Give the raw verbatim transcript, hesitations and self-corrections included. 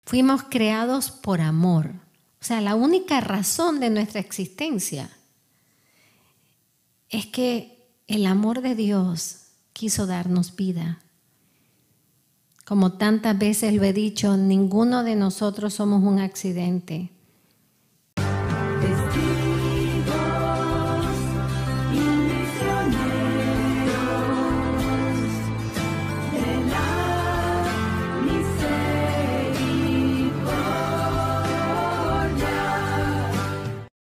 Fuimos creados por amor. O sea, la única razón de nuestra existencia es que el amor de Dios quiso darnos vida. Como tantas veces lo he dicho, ninguno de nosotros somos un accidente.